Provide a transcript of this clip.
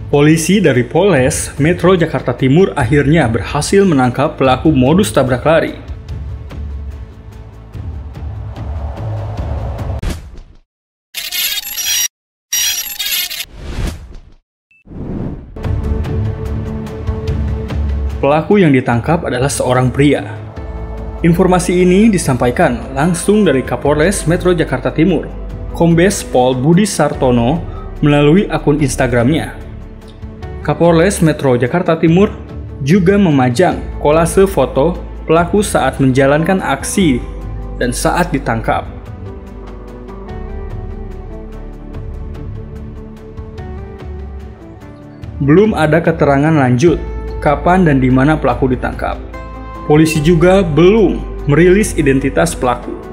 Polisi dari Polres Metro Jakarta Timur akhirnya berhasil menangkap pelaku modus tabrak lari. Pelaku yang ditangkap adalah seorang pria. Informasi ini disampaikan langsung dari Kapolres Metro Jakarta Timur, Kombes Pol Budi Sartono, melalui akun Instagramnya. Kapolres Metro Jakarta Timur juga memajang kolase foto pelaku saat menjalankan aksi dan saat ditangkap. Belum ada keterangan lanjut kapan dan di mana pelaku ditangkap. Polisi juga belum merilis identitas pelaku.